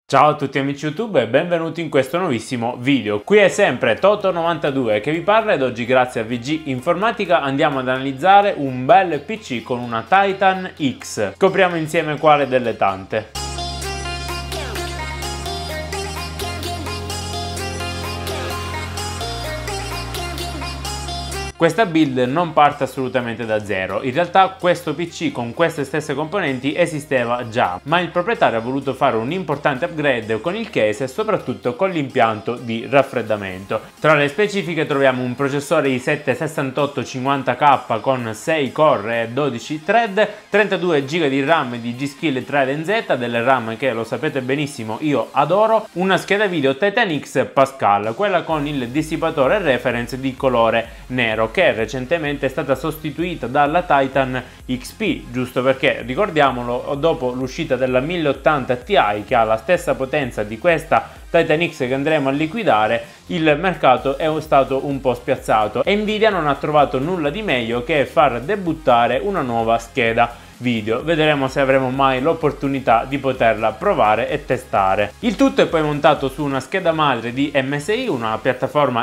Ciao a tutti amici YouTube e benvenuti in questo nuovissimo video. Qui è sempre Toto92 che vi parla ed oggi grazie a VG Informatica andiamo ad analizzare un bel PC con una Titan X. Scopriamo insieme quale delle tante. Questa build non parte assolutamente da zero, in realtà questo PC con queste stesse componenti esisteva già, ma il proprietario ha voluto fare un importante upgrade con il case e soprattutto con l'impianto di raffreddamento. Tra le specifiche troviamo un processore i7 6850K con 6 core e 12 thread, 32 GB di RAM di G.Skill Trident Z, delle RAM che lo sapete benissimo io adoro, una scheda video Titan X Pascal, quella con il dissipatore reference di colore nero, che recentemente è stata sostituita dalla Titan XP, giusto perché, ricordiamolo, dopo l'uscita della 1080 Ti che ha la stessa potenza di questa Titan X che andremo a liquidare, il mercato è stato un po' spiazzato e Nvidia non ha trovato nulla di meglio che far debuttare una nuova scheda video. Vedremo se avremo mai l'opportunità di poterla provare e testare. Il tutto è poi montato su una scheda madre di MSI, una piattaforma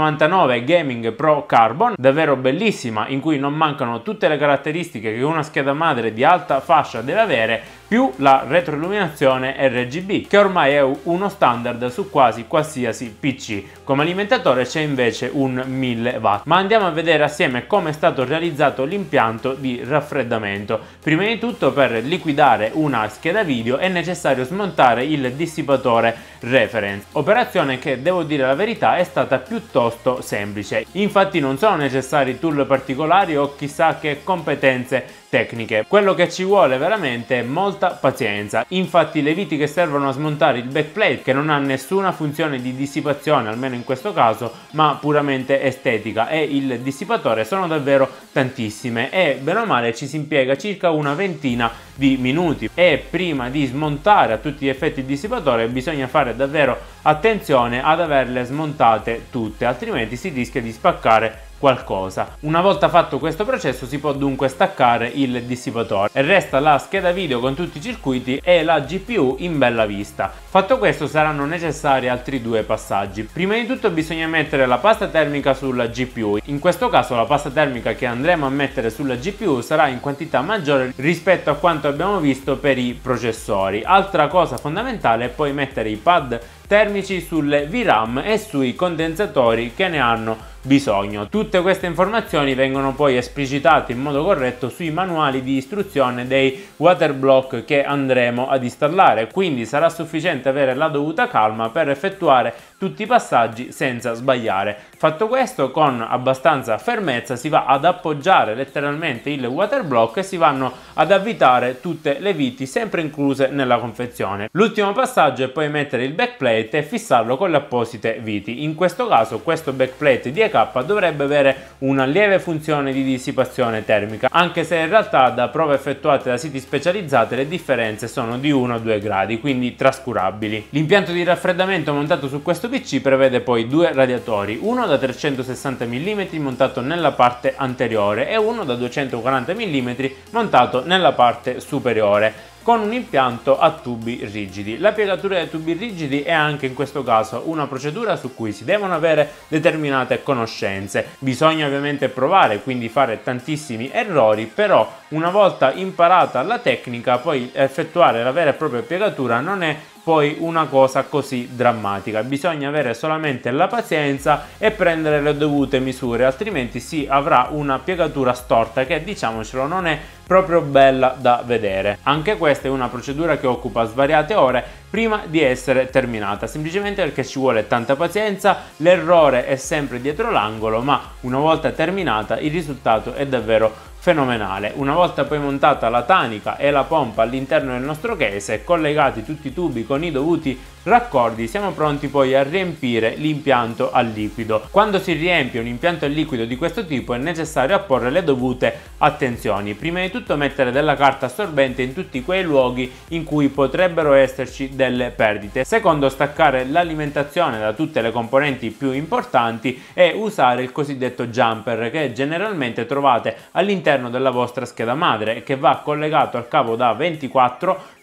X99 Gaming Pro Carbon, davvero bellissima, in cui non mancano tutte le caratteristiche che una scheda madre di alta fascia deve avere, più la retroilluminazione RGB, che ormai è uno standard su quasi qualsiasi PC. Come alimentatore c'è invece un 1000 watt. Ma andiamo a vedere assieme come è stato realizzato l'impianto di raffreddamento. Prima di tutto, per liquidare una scheda video è necessario smontare il dissipatore reference, operazione che, devo dire la verità, è stata piuttosto semplice. Infatti non sono necessari tool particolari o chissà che competenze tecniche, quello che ci vuole veramente è molta pazienza. Infatti le viti che servono a smontare il backplate, che non ha nessuna funzione di dissipazione, almeno in questo caso, ma puramente estetica, e il dissipatore sono davvero tantissime e bene o male ci si impiega circa una ventina di minuti, e prima di smontare a tutti gli effetti il dissipatore bisogna fare davvero attenzione ad averle smontate tutte, altrimenti si rischia di spaccare qualcosa. Una volta fatto questo processo si può dunque staccare il dissipatore e resta la scheda video con tutti i circuiti e la GPU in bella vista. Fatto questo saranno necessari altri due passaggi. Prima di tutto bisogna mettere la pasta termica sulla GPU. In questo caso la pasta termica che andremo a mettere sulla GPU sarà in quantità maggiore rispetto a quanto abbiamo visto per i processori. Altra cosa fondamentale è poi mettere i pad termici sulle VRAM e sui condensatori che ne hanno bisogno. Tutte queste informazioni vengono poi esplicitate in modo corretto sui manuali di istruzione dei water block che andremo ad installare, quindi sarà sufficiente avere la dovuta calma per effettuare tutti i passaggi senza sbagliare. Fatto questo, con abbastanza fermezza si va ad appoggiare letteralmente il water block e si vanno ad avvitare tutte le viti, sempre incluse nella confezione. L'ultimo passaggio è poi mettere il backplate e fissarlo con le apposite viti. In questo caso questo backplate di EK dovrebbe avere una lieve funzione di dissipazione termica, anche se in realtà da prove effettuate da siti specializzati le differenze sono di 1 o 2 gradi, quindi trascurabili. L'impianto di raffreddamento montato su questo PC prevede poi due radiatori, uno da 360 mm montato nella parte anteriore e uno da 240 mm montato nella parte superiore, con un impianto a tubi rigidi. La piegatura dei tubi rigidi è anche in questo caso una procedura su cui si devono avere determinate conoscenze. Bisogna ovviamente provare, quindi fare tantissimi errori, però una volta imparata la tecnica poi effettuare la vera e propria piegatura non è poi una cosa così drammatica. Bisogna avere solamente la pazienza e prendere le dovute misure, altrimenti si avrà una piegatura storta che, diciamocelo, non è proprio bella da vedere. Anche questa è una procedura che occupa svariate ore prima di essere terminata, semplicemente perché ci vuole tanta pazienza, l'errore è sempre dietro l'angolo, ma una volta terminata il risultato è davvero fenomenale. Una volta poi montata la tanica e la pompa all'interno del nostro case e collegati tutti i tubi con i dovuti raccordi, siamo pronti poi a riempire l'impianto a liquido. Quando si riempie un impianto a liquido di questo tipo è necessario apporre le dovute attenzioni. Prima di tutto mettere della carta assorbente in tutti quei luoghi in cui potrebbero esserci delle perdite. Secondo, staccare l'alimentazione da tutte le componenti più importanti e usare il cosiddetto jumper che generalmente trovate all'interno della vostra scheda madre e che va collegato al cavo da 24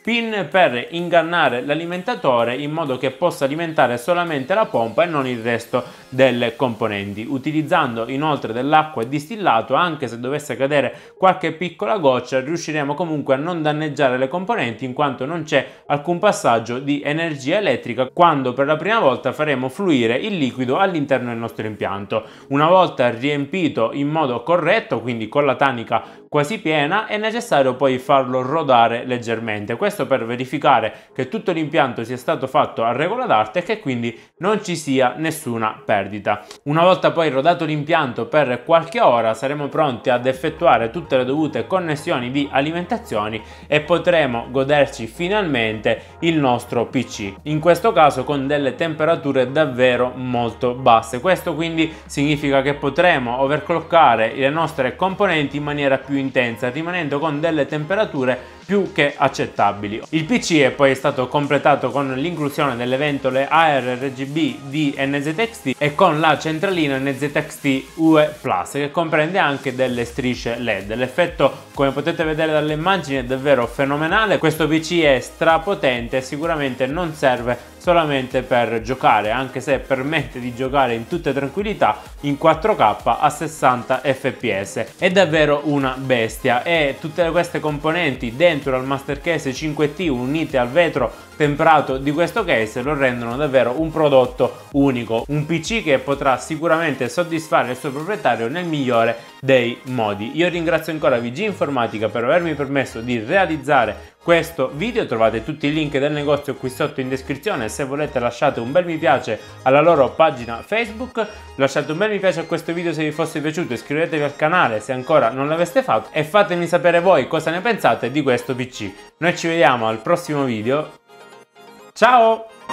pin per ingannare l'alimentatore in modo che possa alimentare solamente la pompa e non il resto delle componenti, utilizzando inoltre dell'acqua distillato. Anche se dovesse cadere qualche piccola goccia, riusciremo comunque a non danneggiare le componenti, in quanto non c'è alcun passaggio di energia elettrica quando per la prima volta faremo fluire il liquido all'interno del nostro impianto. Una volta riempito in modo corretto, quindi con la tanica quasi piena, è necessario poi farlo rodare leggermente, questo per verificare che tutto l'impianto sia stato fatto a regola d'arte e che quindi non ci sia nessuna perdita. Una volta poi rodato l'impianto per qualche ora, saremo pronti ad effettuare tutte le dovute connessioni di alimentazione e potremo goderci finalmente il nostro PC, in questo caso con delle temperature davvero molto basse. Questo quindi significa che potremo overclockare le nostre componenti in maniera più intensa, rimanendo con delle temperature più che accettabili. Il PC è poi stato completato con l'inclusione delle ventole ARGB di NZXT e con la centralina NZXT UE Plus, che comprende anche delle strisce LED. L'effetto, come potete vedere dalle immagini, è davvero fenomenale. Questo PC è strapotente e sicuramente non serve solamente per giocare, anche se permette di giocare in tutta tranquillità in 4K a 60 fps. È davvero una bestia e tutte queste componenti dentro al master case 5T unite al vetro temperato di questo case lo rendono davvero un prodotto unico, un PC che potrà sicuramente soddisfare il suo proprietario nel migliore dei modi. Io ringrazio ancora VG Informatica per avermi permesso di realizzare questo video. Trovate tutti i link del negozio qui sotto in descrizione. Se volete lasciate un bel mi piace alla loro pagina Facebook, lasciate un bel mi piace a questo video se vi fosse piaciuto, iscrivetevi al canale se ancora non l'aveste fatto e fatemi sapere voi cosa ne pensate di questo PC. Noi ci vediamo al prossimo video. Ciao!